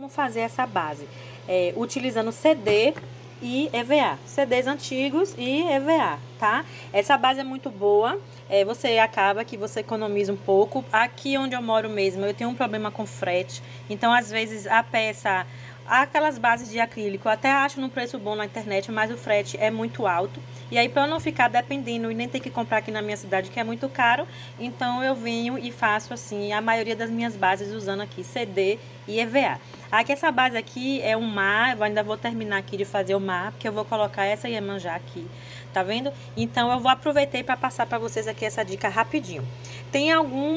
como fazer essa base? Utilizando CD e EVA, CDs antigos e EVA, tá? Essa base é muito boa, você acaba que você economiza um pouco. Aqui onde eu moro mesmo, eu tenho um problema com frete, então às vezes a peça, aquelas bases de acrílico, eu até acho num preço bom na internet, mas o frete é muito alto. E aí, para eu não ficar dependendo e nem ter que comprar aqui na minha cidade, que é muito caro, então eu venho e faço assim, a maioria das minhas bases usando aqui CD e EVA. Aqui essa base aqui é um mar, eu ainda vou terminar aqui de fazer o mar, porque eu vou colocar essa Iemanjá aqui, tá vendo? Então eu vou aproveitar para passar para vocês aqui essa dica rapidinho. Tem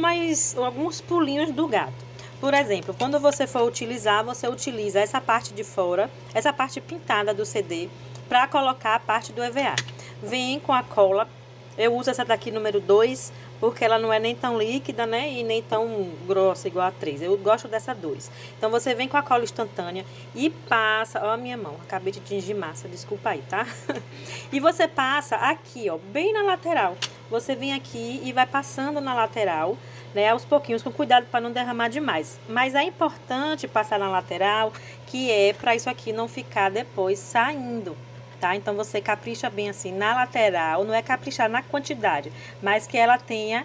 alguns pulinhos do gato. Por exemplo, quando você for utilizar, você utiliza essa parte de fora, essa parte pintada do CD, para colocar a parte do EVA. Vem com a cola, eu uso essa daqui número 2, porque ela não é nem tão líquida, né, e nem tão grossa igual a 3. Eu gosto dessa 2. Então você vem com a cola instantânea e passa, ó a minha mão, acabei de tingir massa, desculpa aí, tá? E você passa aqui, ó, bem na lateral. Você vem aqui e vai passando na lateral, né, aos pouquinhos, com cuidado para não derramar demais. Mas é importante passar na lateral, que é para isso aqui não ficar depois saindo. Tá? Então você capricha bem assim na lateral, não é caprichar na quantidade, mas que ela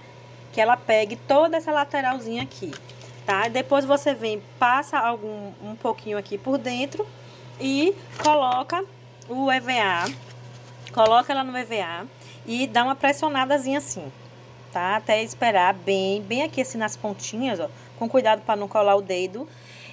pegue toda essa lateralzinha aqui, tá? Depois você vem, passa um pouquinho aqui por dentro e coloca o EVA, coloca ela no EVA e dá uma pressionadazinha assim, tá? Até esperar bem aqui assim nas pontinhas, ó, com cuidado para não colar o dedo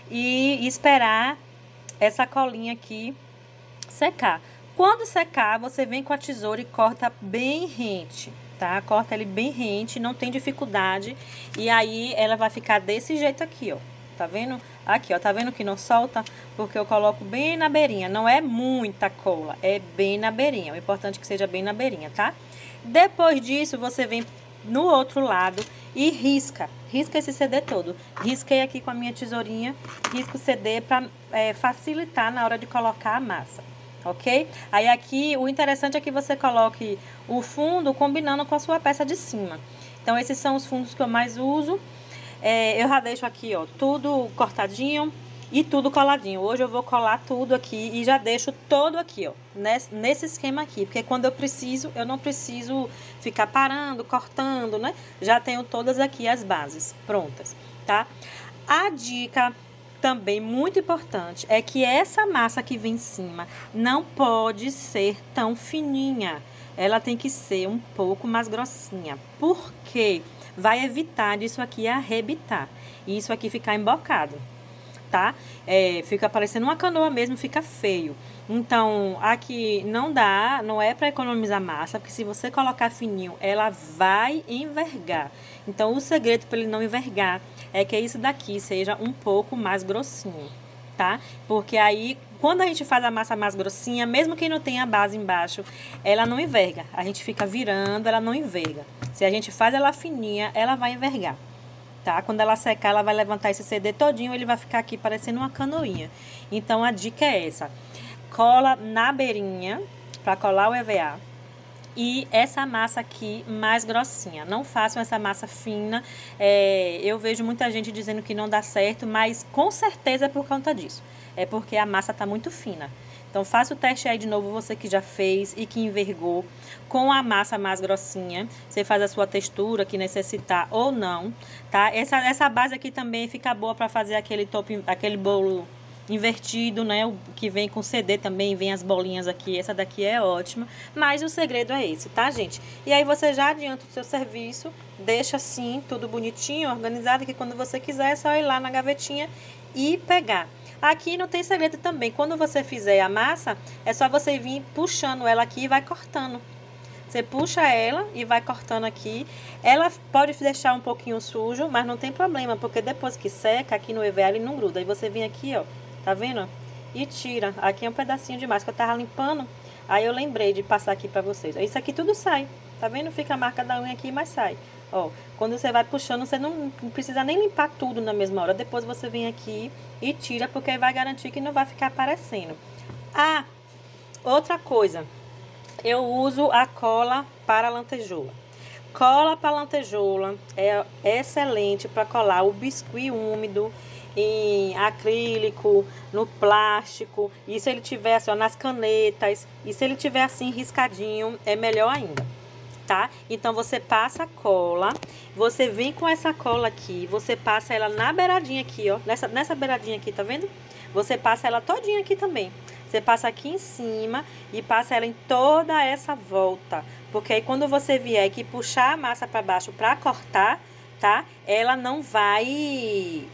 e esperar essa colinha aqui secar. Quando secar, você vem com a tesoura e corta bem rente, tá? Corta ele bem rente, não tem dificuldade. E aí, ela vai ficar desse jeito aqui, ó. Tá vendo? Aqui, ó. Tá vendo que não solta? Porque eu coloco bem na beirinha. Não é muita cola, é bem na beirinha. O importante é que seja bem na beirinha, tá? Depois disso, você vem no outro lado e risca. Risca esse CD todo. Risquei aqui com a minha tesourinha. Risco o CD para facilitar na hora de colocar a massa. Ok? Aí aqui o interessante é que você coloque o fundo combinando com a sua peça de cima. Então esses são os fundos que eu mais uso. Eu já deixo aqui, ó, tudo cortadinho e tudo coladinho. Hoje eu vou colar tudo aqui e já deixo todo aqui, ó, nesse esquema aqui. Porque quando eu não preciso ficar parando, cortando, né? Já tenho todas aqui as bases prontas, tá? A dica também muito importante é que essa massa que vem em cima não pode ser tão fininha. Ela tem que ser um pouco mais grossinha, porque vai evitar disso aqui arrebitar e isso aqui ficar embocado, tá? Fica parecendo uma canoa mesmo, fica feio. Então, aqui não é para economizar massa, porque se você colocar fininho, ela vai envergar. Então, o segredo para ele não envergar é que isso daqui seja um pouco mais grossinho, tá? Porque aí, quando a gente faz a massa mais grossinha, mesmo que não tenha a base embaixo, ela não enverga. A gente fica virando, ela não enverga. Se a gente faz ela fininha, ela vai envergar, tá? Quando ela secar, ela vai levantar esse CD todinho, ele vai ficar aqui parecendo uma canoinha. Então, a dica é essa. Cola na beirinha, para colar o EVA. E essa massa aqui mais grossinha. Não façam essa massa fina. Eu vejo muita gente dizendo que não dá certo, mas com certeza é por conta disso. É porque a massa tá muito fina. Então faça o teste aí de novo, você que já fez e que envergou, com a massa mais grossinha. Você faz a sua textura que necessitar ou não, tá? Essa base aqui também fica boa para fazer aquele bolo invertido, né? O que vem com CD também, vem as bolinhas aqui. Essa daqui é ótima, mas o segredo é esse, tá, gente? E aí você já adianta o seu serviço, deixa assim, tudo bonitinho, organizado, que quando você quiser é só ir lá na gavetinha e pegar. Aqui não tem segredo também, quando você fizer a massa, é só você vir puxando ela aqui e vai cortando. Você puxa ela e vai cortando aqui. Ela pode deixar um pouquinho sujo, mas não tem problema, porque depois que seca, aqui no EVA ele não gruda. Aí você vem aqui, ó, tá vendo? E tira. Aqui é um pedacinho de massa que eu tava limpando, aí eu lembrei de passar aqui pra vocês. Isso aqui tudo sai, tá vendo? Fica a marca da unha aqui, mas sai. Ó, quando você vai puxando, você não precisa nem limpar tudo na mesma hora. Depois você vem aqui e tira, porque aí vai garantir que não vai ficar aparecendo. Ah, outra coisa. Eu uso a cola para lantejoula. Cola para lantejoula é excelente para colar o biscuit úmido em acrílico, no plástico, e se ele tiver assim, ó, nas canetas, e se ele tiver assim riscadinho, é melhor ainda, tá? Então você passa a cola, você vem com essa cola aqui, você passa ela na beiradinha aqui, ó, nessa beiradinha aqui, tá vendo? Você passa ela todinha aqui também. Você passa aqui em cima e passa ela em toda essa volta, porque aí quando você vier aqui puxar a massa para baixo para cortar, tá? Ela não vai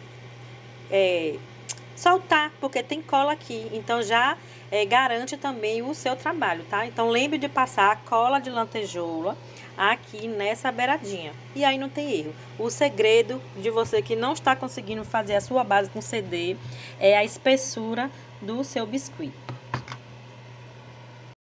soltar, porque tem cola aqui, então já garante também o seu trabalho, tá? Então lembre de passar a cola de lantejoula aqui nessa beiradinha, e aí não tem erro. O segredo de você que não está conseguindo fazer a sua base com CD é a espessura do seu biscuit.